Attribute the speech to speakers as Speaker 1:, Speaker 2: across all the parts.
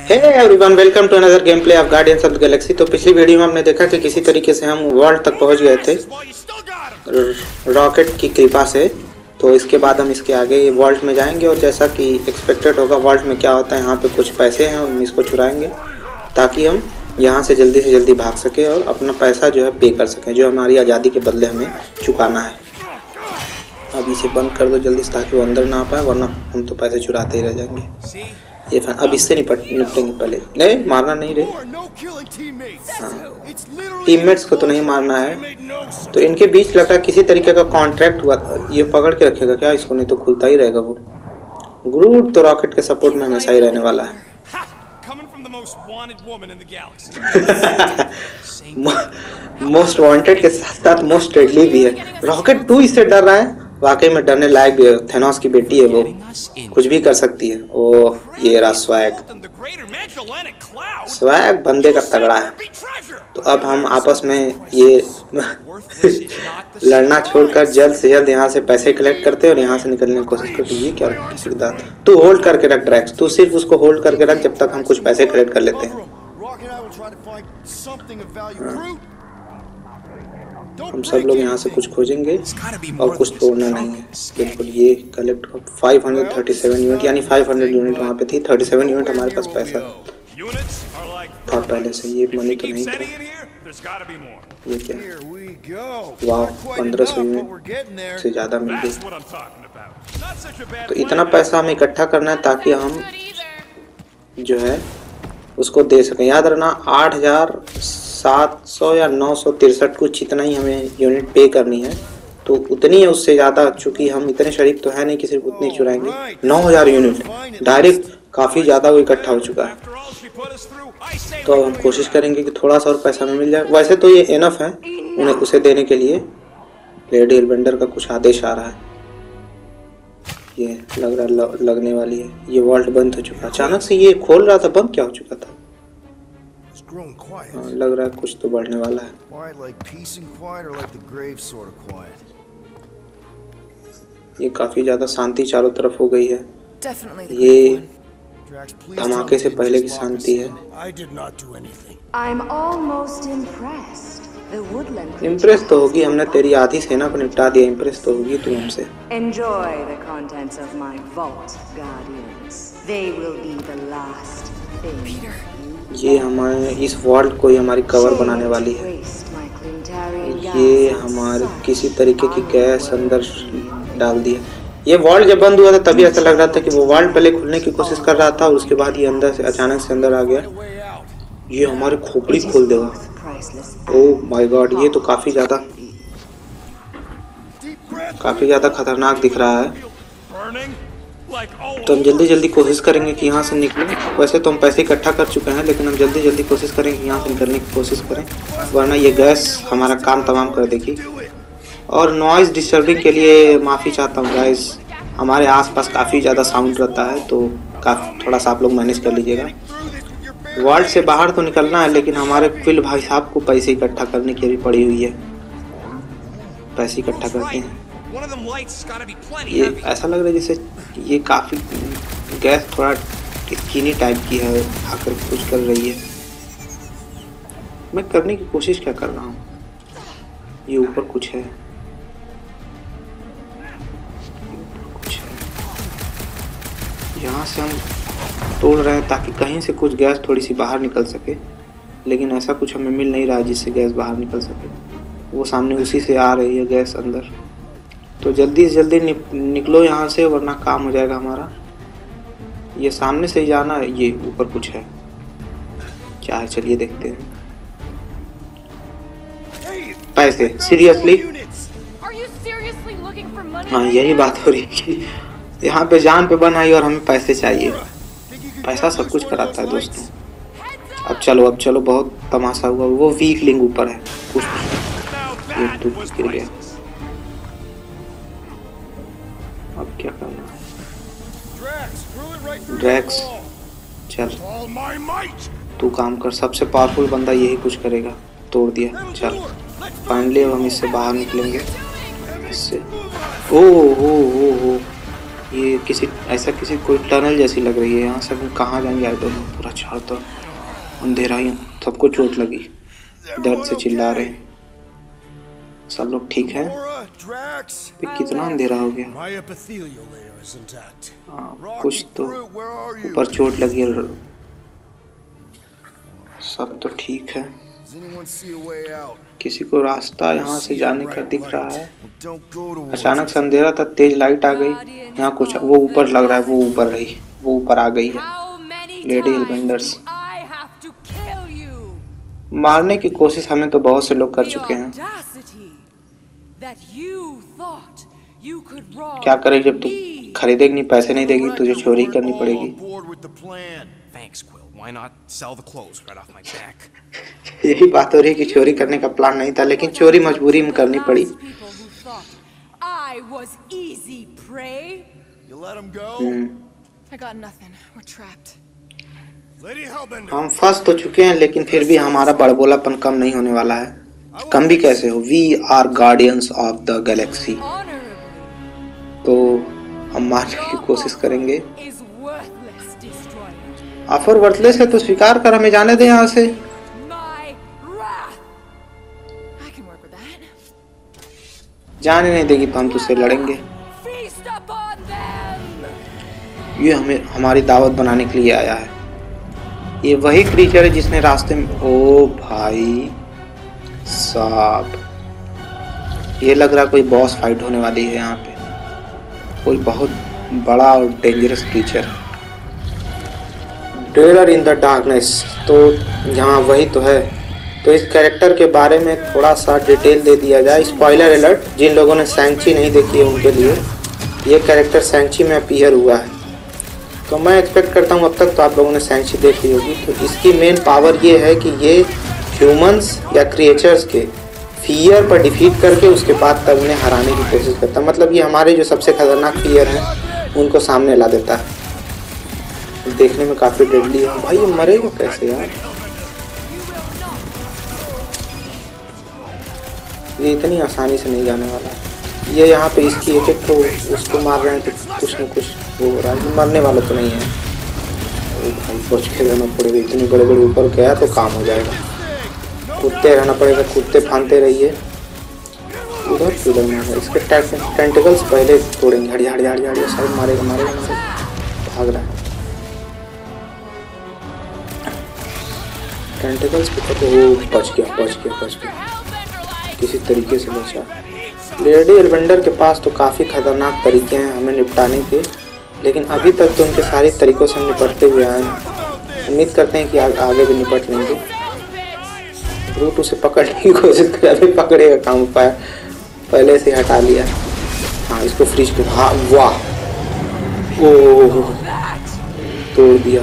Speaker 1: Hey everyone, welcome to another game play of Guardians of the Galaxy. तो पिछली video में हमने देखा कि किसी तरीके से हम वर्ल्ड तक पहुंच गए थे रॉकेट की कृपा से। तो इसके बाद हम इसके आगे वर्ल्ड में जाएंगे और जैसा कि एक्सपेक्टेड होगा वर्ल्ड में क्या होता है, यहाँ पे कुछ पैसे हैं, हम इसको चुराएंगे ताकि हम यहाँ से जल्दी भाग सके और अपना पैसा जो है पे कर सकें, जो हमारी आज़ादी के बदले हमें चुकाना है। अब इसे बंद कर दो जल्दी से ताकि वो अंदर ना आ पाए, वरना हम तो पैसे चुराते ही रह जाएंगे। ये फैन अब इससे निपटेंगे पहले। नहीं मारना नहीं रे, हाँ टीममेट्स को तो नहीं मारना है। तो इनके बीच लगा किसी तरीके का कॉन्ट्रैक्ट हुआ। ये पकड़ के रखेगा क्या इसको? नहीं तो खुलता ही रहेगा वो। ग्रूट तो रॉकेट के सपोर्ट में हमेशा ही रहने वाला है। मोस्ट वांटेड के साथ साथ मोस्ट डेडली भी है। रॉकेट 2 इससे डर रहा है, वाकई में डरने लायक भी है। थेनोस की बेटी है, वो कुछ भी कर सकती है। ओ ये रहा स्वैग बंदे का तगड़ा है। तो अब हम आपस में ये लड़ना छोड़कर जल्द से जल्द यहाँ से पैसे कलेक्ट करते हैं और यहाँ से निकलने की कोशिश करते हैं। ये क्या किसी तू होल्ड करके रख ड्रैक्स, तू सिर्फ उसको होल्ड करके रख जब तक हम कुछ पैसे कलेक्ट कर लेते हैं। हम सब लोग यहाँ से कुछ खोजेंगे और कुछ तोड़ना नहीं है बिल्कुल। ये कलेक्ट 537 यूनिट, यानी 500 यूनिट वहाँ पे थी। 37 यूनिट हमारे पास पैसा था पहले से। ये मनी तो नहीं था। ये क्या? वाह 1500 यूनिट से ज़्यादा मिल गई। तो इतना पैसा हमें इकट्ठा करना है ताकि हम जो है उसको दे सकें। याद रखना 8700 या 963 कुछ इतना ही हमें यूनिट पे करनी है। तो उतनी है, उससे ज़्यादा, चूँकि हम इतने शरीफ तो है नहीं कि सिर्फ उतनी चुराएंगे। 9000 यूनिट डायरेक्ट, काफ़ी ज़्यादा वो इकट्ठा हो चुका है। तो हम कोशिश करेंगे कि थोड़ा सा और पैसा हमें मिल जाए। वैसे तो ये इनफ है उन्हें उसे देने के लिए। लेडी एलबेंडर का कुछ आदेश आ रहा है। ये लग रहा है लगने वाली है। ये वॉल्ट बंद हो चुका। अचानक से ये खोल रहा था, बंद क्या हो चुका था? लग रहा है कुछ तो बढ़ने वाला है। ये काफी ज्यादा शांति चारों तरफ हो गई है। ये धमाके से पहले की शांति है। इम्प्रेस तो होगी, हमने तेरी आधी सेना को निपटा दिया। इम्प्रेस तो होगी तू हमसे। ये हमारे इस वर्ल्ड को ही हमारी कवर बनाने वाली है। ये हमारे किसी तरीके की गैस अंदर डाल दी है। ये वर्ल्ड जब बंद हुआ था तभी ऐसा लग रहा था कि वो वर्ल्ड पहले खुलने की कोशिश कर रहा था और उसके बाद ये अंदर से अचानक से अंदर आ गया। ये हमारी खोपड़ी खोल देगा। ओह माय गॉड, ये तो काफी ज्यादा खतरनाक दिख रहा है। तो हम जल्दी कोशिश करेंगे कि यहाँ से निकलें। वैसे तो हम पैसे इकट्ठा कर चुके हैं, लेकिन हम जल्दी कोशिश करेंगे कि यहाँ से निकलने की कोशिश करें, वरना ये गैस हमारा काम तमाम कर देगी। और नॉइज़ डिस्टर्बिंग के लिए माफ़ी चाहता हूँ गाइस, हमारे आसपास काफ़ी ज़्यादा साउंड रहता है, तो थोड़ा सा आप लोग मैनेज कर लीजिएगा। वर्ल्ड से बाहर तो निकलना है, लेकिन हमारे क्विल भाई साहब को पैसे इकट्ठा करने की अभी पड़ी हुई है। पैसे इकट्ठा करते हैं। ये ऐसा लग रहा है जैसे ये काफ़ी गैस थोड़ा स्किनी टाइप की है, आकर कुछ कर रही है। मैं करने की कोशिश क्या कर रहा हूँ? ये ऊपर कुछ है, यहाँ से हम तोड़ रहे हैं ताकि कहीं से कुछ गैस थोड़ी सी बाहर निकल सके, लेकिन ऐसा कुछ हमें मिल नहीं रहा जिससे गैस बाहर निकल सके। वो सामने उसी से आ रही है गैस अंदर। तो जल्दी से जल्दी निकलो यहाँ से, वरना काम हो जाएगा हमारा। ये सामने से ही जाना है। ये ऊपर कुछ है, क्या है चलिए देखते हैं। पैसे सीरियसली? हाँ यही बात हो रही है। यहाँ पे जान पे बनाई और हमें पैसे चाहिए। पैसा सब कुछ कराता है दोस्तों। अब चलो बहुत तमाशा हुआ। वो वीक लिंक ऊपर है, कुछ गिर गया। अब क्या करना है? ड्रैक्स चल तू काम कर, सबसे पावरफुल बंदा यही कुछ करेगा। तोड़ दिया। चल फाइनली अब हम इससे बाहर निकलेंगे। इससे ओ ये किसी ऐसा किसी कोई टनल जैसी लग रही है। यहाँ से हम कहाँ जाएंगे? I don't know. पूरा चारों तरफ अंधेरा ही, सबको चोट लगी, दर्द से चिल्ला रहे हैं। सब लोग ठीक है? कितना अंधेरा हो गया। कुछ तो ऊपर चोट लगी है। सब तो ठीक है। किसी को रास्ता यहाँ से जाने का दिख रहा है? अचानक से अंधेरा था, तेज लाइट आ गई। यहाँ कुछ वो ऊपर लग रहा है, वो ऊपर रही, वो ऊपर आ गई है। लेडी एल्वेंडर्स मारने की कोशिश हमें तो बहुत से लोग कर चुके हैं। क्या करें जब तू खरीदेगी नहीं, पैसे नहीं देगी, तुझे चोरी करनी पड़ेगी। यही बात हो रही है कि चोरी करने का प्लान नहीं था, लेकिन चोरी मजबूरी में करनी पड़ी। हम फंस तो चुके हैं, लेकिन फिर भी हमारा बड़बोलापन कम नहीं होने वाला है। कम भी कैसे हो, we are Guardians of the Galaxy. तो हम मारने की कोशिश करेंगे। ऑफर वर्थलेस है तो स्वीकार कर, हमें जाने दे यहाँ से। जाने नहीं देगी तो हम तुझसे लड़ेंगे। ये हमें हमारी दावत बनाने के लिए आया है। ये वही क्रीचर है जिसने रास्ते में, ओ भाई साहब, ये लग रहा कोई बॉस फाइट होने वाली है यहाँ पे। कोई बहुत बड़ा और dangerous creature. Terror in the darkness, तो यहाँ वही तो है। तो इस कैरेक्टर के बारे में थोड़ा सा डिटेल दे दिया जाए। स्पॉइलर अलर्ट, जिन लोगों ने सैंची नहीं देखी है उनके लिए। ये कैरेक्टर सैंची में अपीयर हुआ है, तो मैं एक्सपेक्ट करता हूँ अब तक तो आप लोगों ने सैंची देख ली होगी। तो इसकी मेन पावर ये है कि ये ह्यूमंस या क्रिएचर्स के फियर पर डिफीट करके उसके बाद तब उन्हें हराने की कोशिश करता है। मतलब ये हमारे जो सबसे खतरनाक फियर हैं उनको सामने ला देता है। देखने में काफ़ी डेडली है। भाई ये मरेगा कैसे यार? ये इतनी आसानी से नहीं जाने वाला। ये यहाँ पे इसकी एक एक तो उसको मार रहे हैं तो कुछ न कुछ वो हो रहा है। मरने वाला तो नहीं है। भाई बच के रहना पड़ेगा, इतने बड़े बड़े ऊपर गया तो काम हो जाएगा। कूदते रहना पड़ेगा, कूदते फानते रहिए। उधर किधर मार, इसके टेंटिकल्स पहले तोड़ेंगे। हड़िया हड़िया हड़िया हड़िया साइड मारेगा मारेगा मारेगा। भाग रहा है टेंटिकल्स की तरफ। बच गया बच गया बच गया, किसी तरीके से बचा। लेडी एल्वेंडर के पास तो काफ़ी खतरनाक तरीके हैं हमें निपटाने के, लेकिन अभी तक तो उनके सारे तरीकों से हम निपटते हुए आए हैं। उम्मीद करते हैं कि आगे भी निपट लेंगे। रूट उसे पकड़ने की कोशिश कर, अभी पकड़ेगा काम पाया, पहले से हटा लिया। हाँ इसको फ्रीज कर, हाँ वाह, ओह तोड़ दिया।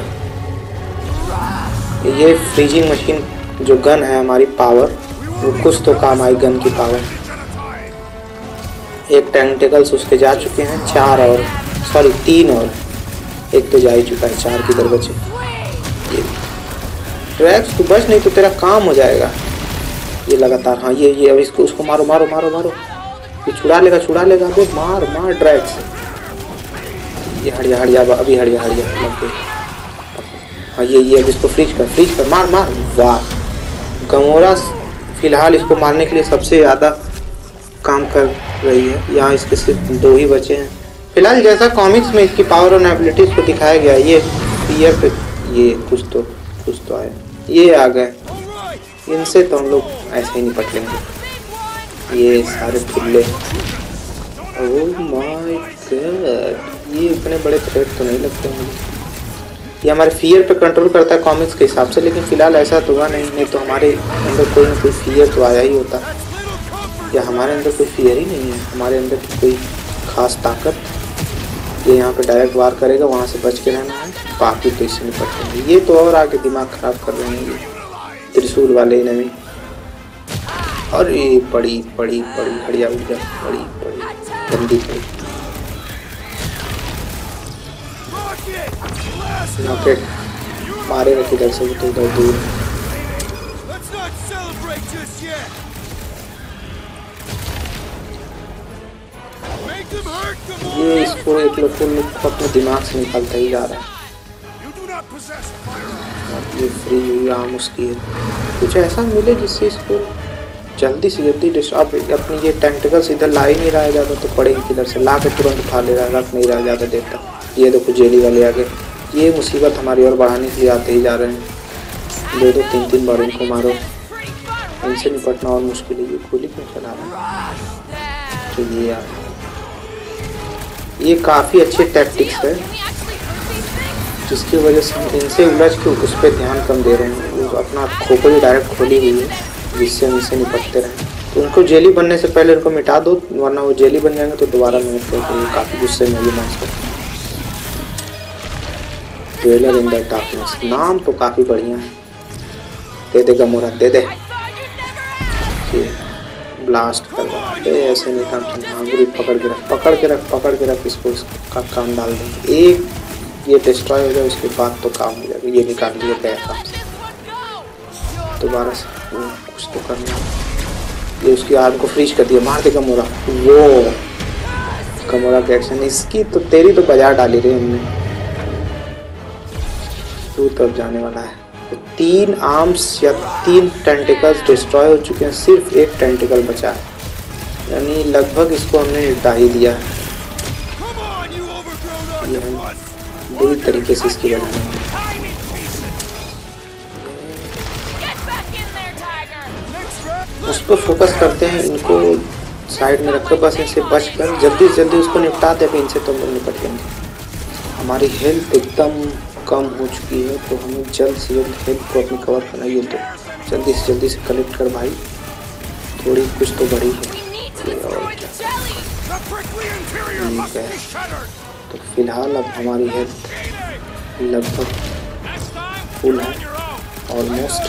Speaker 1: ये फ्रीजिंग मशीन जो गन है हमारी पावर, वो कुछ तो काम आई गन की पावर। एक टेंटिकल्स उसके जा चुके हैं, 4 और सॉरी 3 और एक तो जा ही चुका है, 4 किधर बचे। ड्रैक्स तू बच नहीं तो तेरा काम हो जाएगा। ये लगातार, हाँ ये अब इसको उसको मारो मारो मारो मारो, ये छुड़ा लेगा अबे मार मार ड्रैक्स। ये हड़िया हड़िया अभी हड़िया हड़िया लग गई। हाँ ये अब इसको फ्रीज कर मार मार। वाह, गमोरा फिलहाल इसको मारने के लिए सबसे ज़्यादा काम कर रही है। यहाँ इसके सिर्फ 2 ही बचे हैं फिलहाल। जैसा कॉमिक्स में इसकी पावर और एबिलिटीज को दिखाया गया, ये फियर पे ये कुछ तो आए, ये आ गए। इनसे तो हम लोग ऐसे ही निपट लेंगे। ये सारे खुले, ओह माय गॉड, ये इतने बड़े थ्रेट तो नहीं लगते मुझे। ये हमारे फियर पे कंट्रोल करता है कॉमिक्स के हिसाब से, लेकिन फिलहाल ऐसा तो हुआ नहीं तो हमारे अंदर कोई ना कोई फियर तो आया ही होता। या हमारे अंदर कोई फियर ही नहीं है, हमारे अंदर की कोई खास ताकत। ये यहाँ पे डायरेक्ट वार करेगा, वहाँ से बच के रहना है, बाकी तो इससे निपट लेंगे। ये तो और आगे दिमाग खराब कर रहे हैं ये त्रिशूल वाले एनिमी। और ये पड़ी हड़िया उड़िया पड़ी गंदी पड़ी। रॉकेट मारेगा किधर से, तो उधर दूर। ये इसको एक लोग को अपने दिमाग से निकालता ही जा रहा है। अब ये फ्री आर्म उसकी है, कुछ ऐसा मिले जिससे इसको जल्दी से जल्दी अब अपनी ये टेंटिकल्स इधर ला ही नहीं रहा है ज़्यादा, तो पड़ेगी किधर से, ला के तुरंत उठा ले रहा है, रख नहीं रहा ज़्यादा देर तक। ये देखो जेली वाले आगे, ये मुसीबत हमारी और बढ़ाने के लिए आते ही जा रहे हैं। 2-3 बार इनको मारो, इनसे निपटना और मुश्किल है। ये गोली क्यों चला रहा है? तो ये यार ये काफ़ी अच्छे टैक्टिक्स है, जिसकी वजह से हम इनसे उलझ के उस पर ध्यान कम दे रहे हैं। वो अपना खोपड़ी डायरेक्ट खोली हुई है, जिससे उनसे निपटते रहें। तो उनको जेली बनने से पहले उनको मिटा दो, वरना वो जेली बन जाएंगे तो दोबारा मेहनत करके काफ़ी गुस्से में ये monster. Dweller in the darkness, नाम तो काफ़ी बढ़िया है। दे दे गमोरा, दे दे, ब्लास्ट कर दे, ऐसे नहीं काम चलना। पकड़ के रख, पकड़ के रख, पकड़ के रख, इसको इसका काम डाल देंगे। एक ये डिस्ट्रॉय हो जाए उसके बाद तो काम हो जाएगा। ये निकाल लिया गया काम से, दोबारा से कुछ तो करना। ये उसकी आर्म को फ्रीज कर दिया, मार दे गमोरा। वो गमोरा के एक्शन, इसकी तो तेरी तो बाजार डाली रही हमने। तू तब जाने वाला है। तो 3 आर्म्स या 3 टेंटिकल्स डिस्ट्रॉय हो चुके हैं, सिर्फ एक टेंटिकल बचा है, यानी लगभग इसको हमने निपटा ही दिया है। बुरी तरीके से इसकी बनानी है। उस पर फोकस करते हैं, इनको साइड में रखकर बस इनसे बचकर जल्दी से जल्दी उसको निपटा दे, इनसे तो हम निपट लेंगे। हमारी हेल्थ एकदम कम हो चुकी है, तो हमें जल्द से जल्द हेल्थ को अपनी कवर करना। ये तो जल्दी से कलेक्ट कर भाई, थोड़ी कुछ तो बड़ी है। और ठीक है, तो फिलहाल अब हमारी हेल्थ लगभग फुल है, ऑलमोस्ट।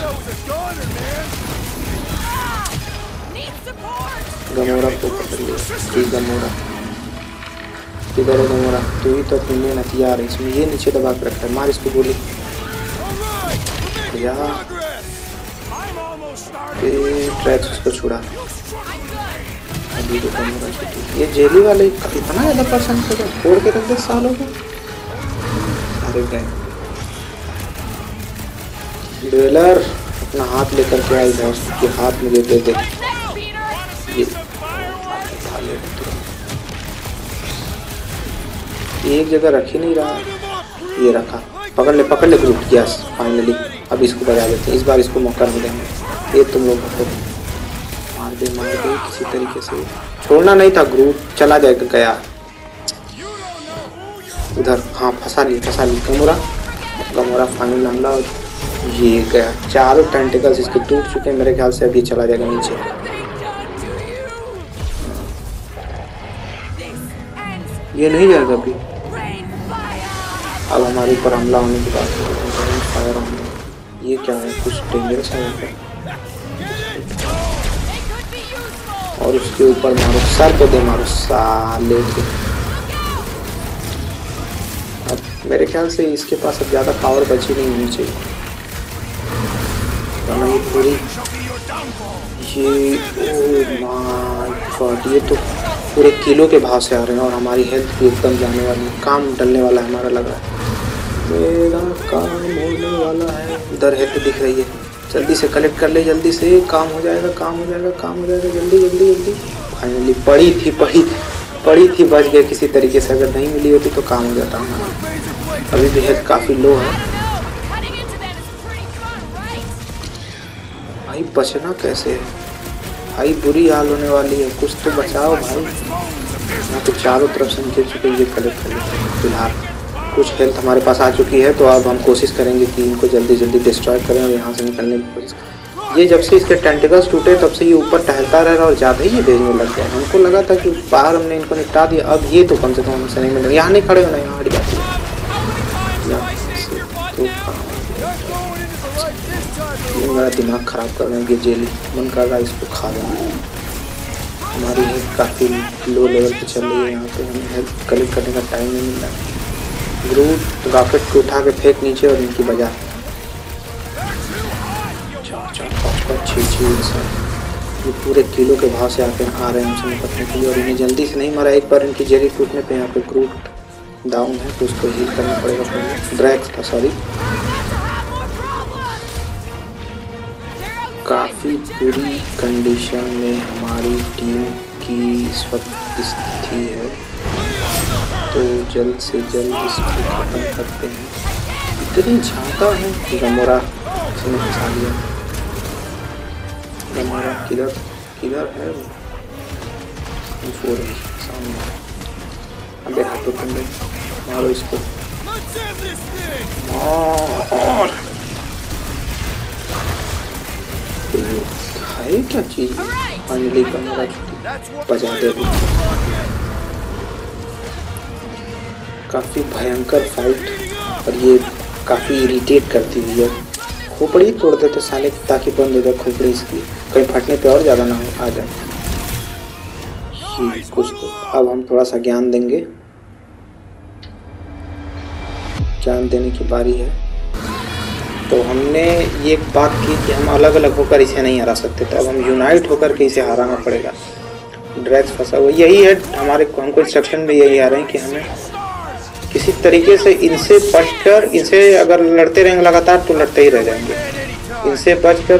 Speaker 1: गमोरा को पकड़ लिया। ठीक गमोरा, किधर है गमोरा? तू ही तो अपनी हथियार है इसमें। ये नीचे दबा के रखा है, मार इसको गोली यार। ट्रैक्स उसको छुड़ा। अभी तो गमोरा छुटी। ये जेली वाले इतना ज़्यादा परेशान कर रहे, फोड़ के रख दे सालों को। अरे गए ड्वेलर, अपना हाथ लेकर के आई बॉस के हाथ में दे दे। ये एक जगह रख ही नहीं रहा, ये रखा। पकड़ ले ग्रुप। यस, फाइनली अब इसको बजा देते हैं, इस बार इसको मौका नहीं देंगे। ये तुम लोग मार दे किसी तरीके से, छोड़ना नहीं था। ग्रुप चला जाएगा, गया उधर। हाँ, फंसा ली गमोरा फाइनल हमला। ये गया, 4 टेंटिकल्स इसके टूट चुके हैं मेरे ख्याल से। अभी चला जाएगा नीचे। ये नहीं जाएगा अभी। अब हमारे ऊपर हमला होने के बाद फायर होंगे। ये क्या है, कुछ डेंजरस है। और उसके ऊपर मारो, सर पे दे मारो साले के। अब मेरे ख्याल से इसके पास अब ज़्यादा पावर बची नहीं होनी चाहिए। ये पूरी ये तो पूरे किलो के भाव से आ रहे हैं, और हमारी हेल्थ भी एकदम जाने वाली है। काम डलने वाला है हमारा, लग रहा है मेरा काम होने वाला है। इधर हेल्थ दिख रही है, जल्दी से कलेक्ट कर ले, जल्दी से काम हो जाएगा जल्दी। फाइनली पड़ी थी, बच गए किसी तरीके से। अगर नहीं मिली होती तो काम हो जाता हमारा। अभी भी हेल्थ काफ़ी लो है भाई, बचना कैसे है भाई? बुरी हाल होने वाली है, कुछ तो बचाओ भाई। यहाँ पे चारों तरफ से गिर चुके, ये कलेक्ट कर लेते हैं। फिलहाल कुछ हेल्थ हमारे पास आ चुकी है, तो अब हम कोशिश करेंगे कि इनको जल्दी डिस्ट्रॉय करें और यहाँ से निकलने की कोशिश करें। ये जब से इसके टेंटिकल्स टूटे तब से ये ऊपर टहलता रह रहा और ज़्यादा ही ये भेजने लग गया। हमको लगा था कि बाहर हमने इनको निपटा दिया, अब ये तो कम से कम हमसे नहीं मिल रहा। यहाँ नहीं खड़े होना, यहाँ हट जाती है। ये मेरा दिमाग ख़राब कर रहे हैं। ये जेली मन कर रहा है इसको खा देना। हमारी हेल्थ काफ़ी लो लेवल पे चल रही है, यहाँ पे हमें हेल्थ कलेक्ट करने का टाइम नहीं मिल रहा है। ग्रूट रॉकेट को उठा के फेंक नीचे और इनकी बजा 4-5 6 इंसान ये पूरे किलो के भाव से आते आ रहे हैं हमसे निपटने के लिए और इन्हें जल्दी से नहीं मारा। एक बार इनकी जरी टूटने पे यहाँ पे क्रूट डाउन है तो उसको हील करना पड़ेगा पहले। ड्रैक्स था, सॉरी। काफ़ी बुरी कंडीशन में हमारी टीम की इस वक्त स्थिति है, तो जल्द से जल्द इसको खत्म करते हैं। इतनी ज़्यादा है। गमोरा इसने फंसा लिया। गमोरा किधर किधर है वो? सामने। अबे हाथों कंडे मारो इसको। और है क्या चीज? फाइनली गमोरा बजा दे। काफ़ी भयंकर फाइट और ये काफ़ी इरिटेट करती हुई है। खोपड़ी तोड़ देते साले ताकि बंद हो जाए खोपड़ी इसकी, कहीं फटने पे और ज़्यादा ना हो आ जाए। कुछ तो अब हम थोड़ा सा ज्ञान देंगे। ज्ञान देने की बारी है। तो हमने ये बात की कि हम अलग अलग होकर इसे नहीं हरा सकते, तो अब हम यूनाइट होकर के इसे हराना पड़ेगा। ड्रैक्स फंसा हुआ यही है हमारे, हमको इंस्ट्रक्शन में यही आ रहे हैं कि हमें किसी तरीके से इनसे बचकर, इनसे अगर लड़ते रहेंगे लगातार तो लड़ते ही रह जाएंगे। इनसे बचकर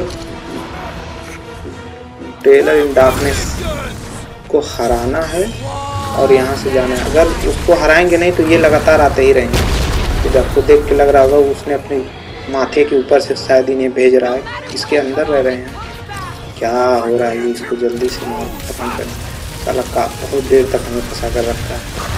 Speaker 1: टेलर इन डार्कनेस को हराना है और यहाँ से जाना है। अगर उसको हराएंगे नहीं तो ये लगातार आते ही रहेंगे। तो आपको देख के लग रहा होगा उसने अपने माथे के ऊपर से शायद इन्हें भेज रहा है, इसके अंदर रह रहे हैं। क्या हो रहा है? इसको जल्दी से खत्म करें। साला का बहुत देर तक हमें फंसा कर रखा है।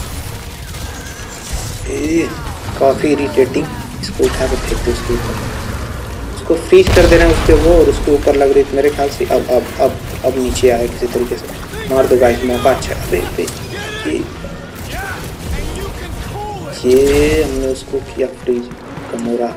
Speaker 1: काफ़ी इरिटेटिंग। इसको उठा के फेंक दो उसके ऊपर, उसको फ्रीज कर दे रहे हैं उसके वो, और उसके ऊपर लग रही है मेरे ख्याल से। अब नीचे आए किसी तरीके से। मार दो गाइस, मौका अच्छा है। अबे ये हमने उसको किया फ्रीज। गमोरा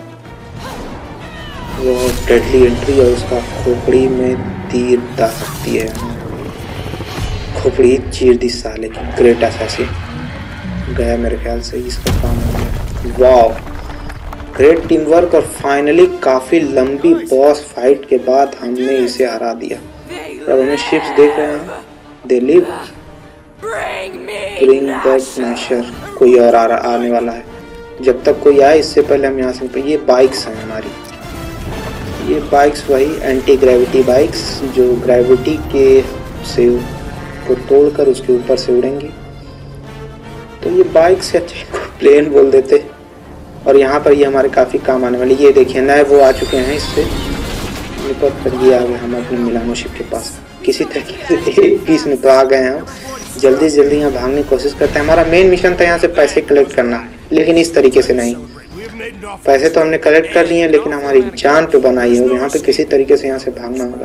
Speaker 1: वो डेडली एंट्री और उसका खोपड़ी में तीर डाल सकती है। खोपड़ी चीर दी साले की। ग्रेट असैसिन गया मेरे ख्याल से, इसका काम हो गया। Wow, great team work. और फाइनली काफ़ी लंबी बॉस फाइट के बाद हमने इसे हरा दिया। अब हमें शिप्स देख रहे हैं। They live, bring back smasher. कोई और आने वाला है। जब तक कोई आए इससे पहले हम यहाँ से। ये बाइक्स हैं हमारी, ये बाइक्स वही एंटी ग्रेविटी बाइक्स जो ग्रेविटी के से को तोड़कर उसके ऊपर से उड़ेंगी। तो ये बाइक से अच्छे को प्लेन बोल देते। और यहाँ पर ये हमारे काफ़ी काम आने वाली। ये देखिए नए वो आ चुके हैं इससे निपट कर। ये आ गए हम अपने मिलानो शिप के पास। किसी तरीके से एक पीस में तो आ गए हैं। जल्दी से जल्दी यहाँ भागने की कोशिश करते हैं। हमारा मेन मिशन था यहाँ से पैसे कलेक्ट करना, लेकिन इस तरीके से नहीं। पैसे तो हमने कलेक्ट कर लिए हैं लेकिन हमारी जान पे बनाई है और यहाँ पे किसी तरीके से यहाँ से भागना होगा।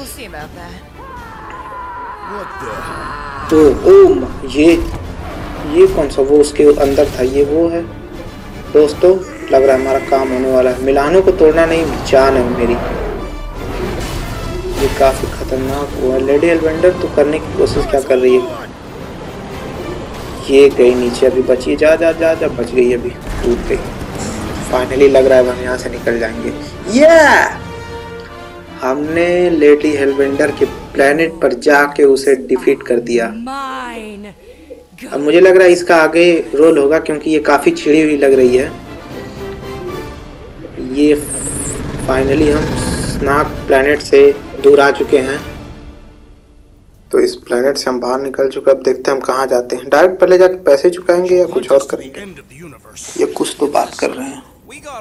Speaker 1: तो ये कौन सा वो उसके अंदर था? ये वो है दोस्तों। लग रहा है हमारा काम होने वाला है। मिलानो को तोड़ना नहीं, जान है मेरी। ये काफी खतरनाक हुआ। लेडी हेलबेंडर तो करने की कोशिश क्या कर रही है? ये गई नीचे, अभी बची। जा जा जा जा, बच गई, अभी टूट गई। फाइनली लग रहा है हम यहाँ से निकल जाएंगे। हमने लेडी हेलबेंडर के प्लेनेट पर जाके उसे डिफीट कर दिया। अब मुझे लग रहा है इसका आगे रोल होगा क्योंकि ये काफी छिड़ी हुई लग रही है। ये फाइनली हम स्नाक प्लेनेट से दूर आ चुके हैं। तो इस प्लेनेट से हम बाहर निकल चुके। अब देखते हैं हम कहाँ जाते हैं। डायरेक्ट पहले जाके पैसे चुकाएंगे या कुछ और करेंगे? ये कुछ तो बात कर रहे हैं।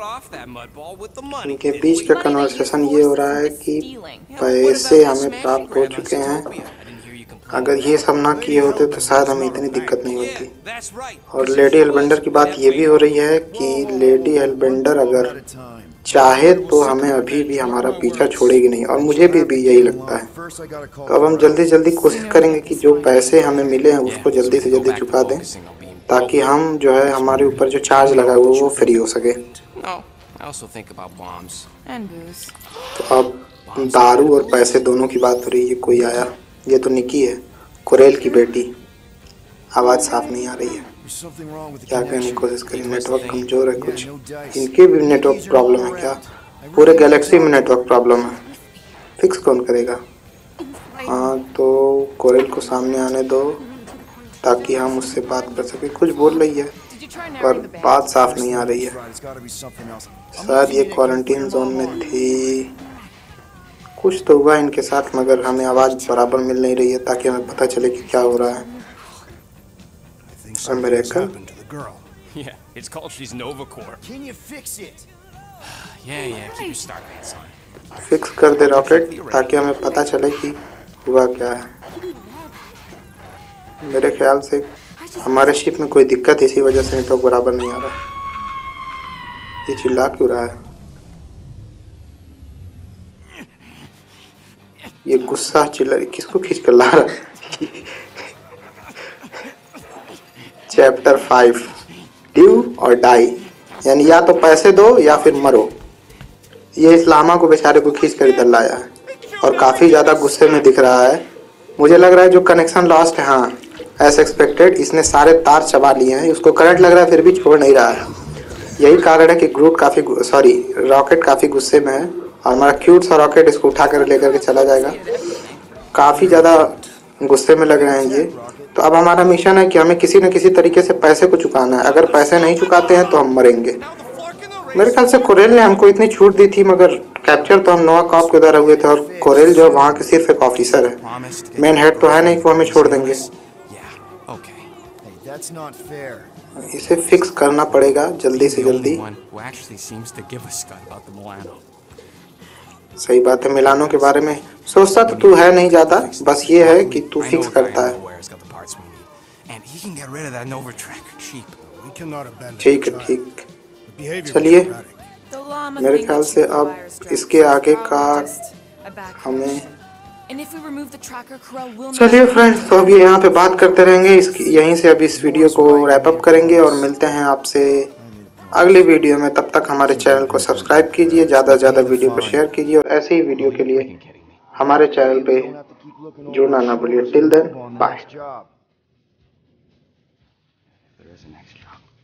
Speaker 1: इनके बीच का कन्वर्सेशन ये हो रहा है कि पैसे हमें प्राप्त हो चुके हैं। अगर ये सब ना किए होते तो शायद हमें इतनी दिक्कत नहीं होती। और लेडी हेलबेंडर की बात ये भी हो रही है कि लेडी हेलबेंडर अगर चाहे तो हमें अभी भी हमारा पीछा छोड़ेगी नहीं, और मुझे भी यही लगता है। तो अब हम जल्दी जल्दी कोशिश करेंगे कि जो पैसे हमें मिले हैं उसको जल्दी से जल्दी चुका दें, ताकि हम जो है हमारे ऊपर जो चार्ज लगा हुआ है वो फ्री हो सके। तो अब दारू और पैसे दोनों की बात हो रही है। कोई आया, ये तो निकी है, कुरेल की बेटी। आवाज़ साफ नहीं आ रही है। क्या कहने की कोशिश करें? नेटवर्क कमज़ोर है कुछ। इनके भी नेटवर्क प्रॉब्लम है क्या? पूरे गैलेक्सी में नेटवर्क प्रॉब्लम है। फिक्स कौन करेगा? हाँ तो कोरेल को सामने आने दो ताकि हम उससे बात कर सके। कुछ बोल रही है पर बात साफ नहीं आ रही है। शायद ये क्वारंटीन जोन में थी। कुछ तो हुआ इनके साथ मगर हमें आवाज़ बराबर मिल नहीं रही है ताकि हमें पता चले कि क्या हो रहा है। American
Speaker 2: Yeah, it's called she's Nova Corps.
Speaker 3: Can you fix it?
Speaker 2: Yeah, keep your start pants on.
Speaker 1: Fix कर दे रॉकेट ताकि हमें पता चले कि हुआ क्या है। मेरे ख्याल से हमारे शिप में कोई दिक्कत, इसी वजह से नेटवर्क बराबर नहीं आ रहा। ये चिल्ला क्यों रहा है? ये गुस्सा चिल्ला किसको खींच कर ला रहा है? चैप्टर 5 ड्यू और डाई, यानी या तो पैसे दो या फिर मरो। ये इस लामा को बेचारे को खींच कर इधर लाया है और काफ़ी ज़्यादा गुस्से में दिख रहा है। मुझे लग रहा है जो कनेक्शन लॉस्ट है, हाँ एज एक्सपेक्टेड इसने सारे तार चबा लिए हैं। उसको करंट लग रहा है फिर भी छोड़ नहीं रहा है। यही कारण है कि रॉकेट काफ़ी गुस्से में है और हमारा क्यूट सा रॉकेट इसको उठा कर लेकर के चला जाएगा। काफ़ी ज़्यादा गुस्से में लग रहे हैं ये। तो अब हमारा मिशन है कि हमें किसी न किसी तरीके से पैसे को चुकाना है। अगर पैसे नहीं चुकाते हैं तो हम मरेंगे। मेरे ख्याल से कोरेल ने हमको इतनी छूट दी थी मगर कैप्चर तो हम नोवा कॉप के द्वारा हुए थे और कोरेल जो वहाँ के सिर्फ एक ऑफिसर है, मेन हेड तो है नहीं कि हमें छोड़ देंगे। इसे फिक्स करना पड़ेगा जल्दी से जल्दी। सही बात है, मिलानो के बारे में सोचता तो तू है नहीं ज़्यादा, बस ये है कि तू फिक्स करता है। ठीक है ठीक। चलिए मेरे ख्याल से अब इसके आगे का हमें चलिए फ्रेंड्स, तो अभी यहाँ पे बात करते रहेंगे। यहीं से अभी इस वीडियो को रैप अप करेंगे और मिलते हैं आपसे अगले वीडियो में। तब तक हमारे चैनल को सब्सक्राइब कीजिए, ज़्यादा से ज़्यादा वीडियो को शेयर कीजिए और ऐसे ही वीडियो के लिए हमारे चैनल पे जुड़ना ना भूलिए। Till then bye.